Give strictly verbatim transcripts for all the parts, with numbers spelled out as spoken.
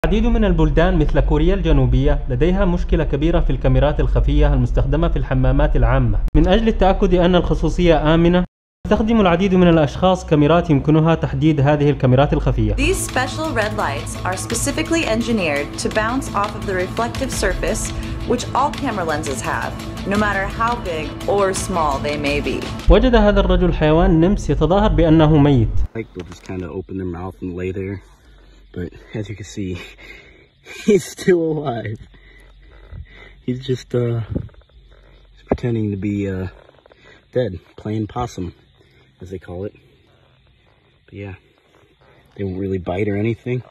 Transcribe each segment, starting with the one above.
العديد من البلدان مثل كوريا الجنوبية لديها مشكلة كبيرة في الكاميرات الخفية المستخدمة في الحمامات العامة. من أجل التأكد أن الخصوصية آمنة، يستخدم العديد من الأشخاص كاميرات يمكنها تحديد هذه الكاميرات الخفية. These special red lights are specifically engineered to bounce off of the reflective surface which all camera lenses have, no matter how big or small they may be. وجد هذا الرجل حيوان نمس يتظاهر بأنه ميت. They'll just kind of open their mouth and lay there, but as you can see, he's still alive. He's just uh, he's pretending to be uh, dead, playing possum, as they call it. But yeah, they won't really bite or anything.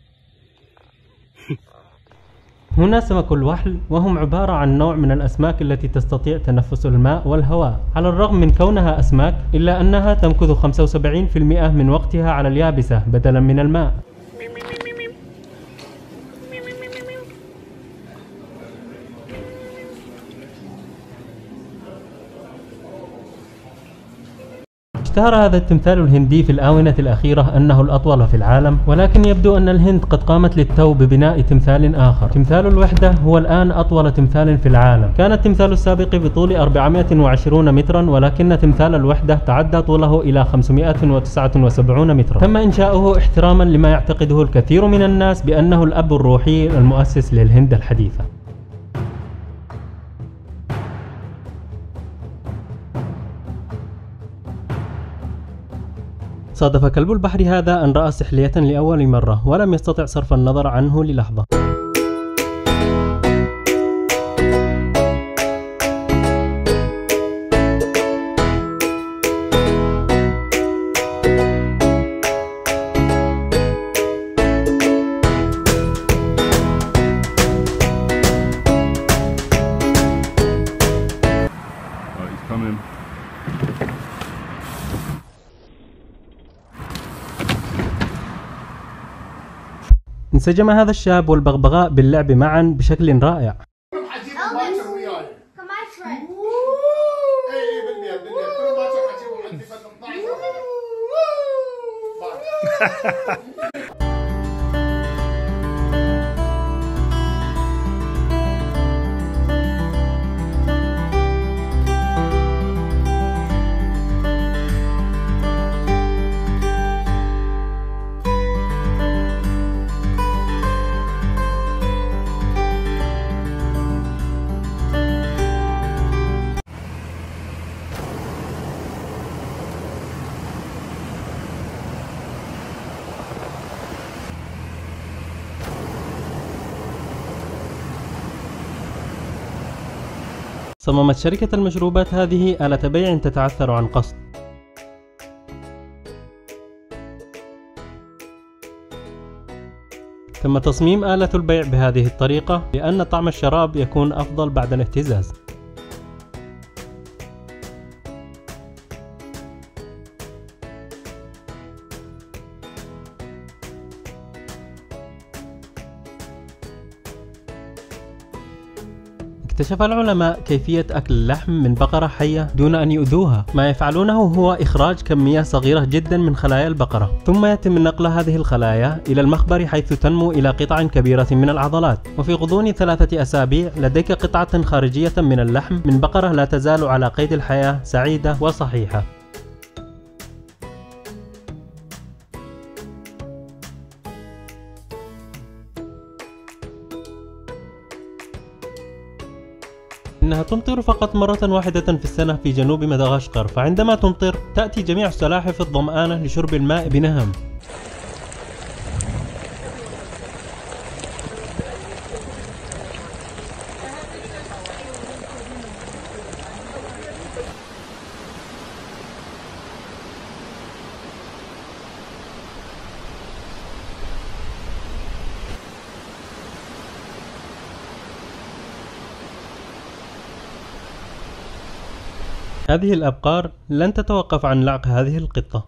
هنا سمك الوحل، وهم عبارة عن نوع من الأسماك التي تستطيع تنفس الماء والهواء. على الرغم من كونها أسماك، إلا أنها تمكث خمسة وسبعين بالمئة من وقتها على اليابسة بدلا من الماء. اشتهر هذا التمثال الهندي في الآونة الأخيرة أنه الأطول في العالم، ولكن يبدو أن الهند قد قامت للتو ببناء تمثال آخر. تمثال الوحدة هو الآن أطول تمثال في العالم. كان التمثال السابق بطول أربعمائة وعشرين مترا، ولكن تمثال الوحدة تعدى طوله إلى خمسمائة وتسعة وسبعين مترا. تم إنشاؤه احتراما لما يعتقده الكثير من الناس بأنه الأب الروحي المؤسس للهند الحديثة. صادف كلب البحر هذا أن رأى سحلية لأول مرة، ولم يستطع صرف النظر عنه للحظة. انسجم هذا الشاب والبغبغاء باللعب معا بشكل رائع. صممت شركة المشروبات هذه آلة بيع تتعثر عن قصد. تم تصميم آلة البيع بهذه الطريقة لأن طعم الشراب يكون أفضل بعد الاهتزاز. اكتشف العلماء كيفية أكل اللحم من بقرة حية دون أن يؤذوها. ما يفعلونه هو إخراج كمية صغيرة جدا من خلايا البقرة، ثم يتم نقل هذه الخلايا إلى المخبر حيث تنمو إلى قطع كبيرة من العضلات. وفي غضون ثلاثة أسابيع لديك قطعة خارجية من اللحم من بقرة لا تزال على قيد الحياة، سعيدة وصحيحة. إنها تمطر فقط مرة واحدة في السنة في جنوب مدغشقر، فعندما تمطر تأتي جميع السلاحف الظمآنة لشرب الماء بنهم. هذه الأبقار لن تتوقف عن لعق هذه القطة.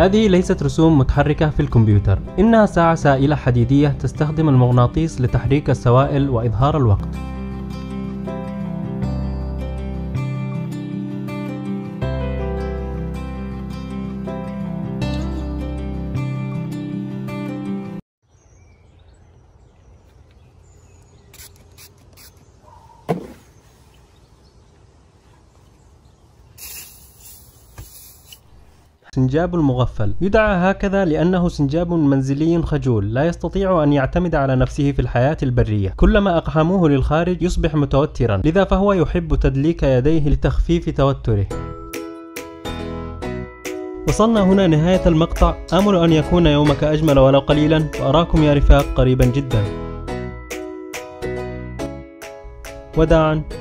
هذه ليست رسوم متحركة في الكمبيوتر، إنها ساعة سائلة حديدية تستخدم المغناطيس لتحريك السوائل وإظهار الوقت. سنجاب المغفل يدعى هكذا لأنه سنجاب منزلي خجول لا يستطيع أن يعتمد على نفسه في الحياة البرية، كلما أقحموه للخارج يصبح متوترا، لذا فهو يحب تدليك يديه لتخفيف توتره. وصلنا هنا نهاية المقطع، آمل أن يكون يومك أجمل ولو قليلا، وأراكم يا رفاق قريبا جدا. وداعا.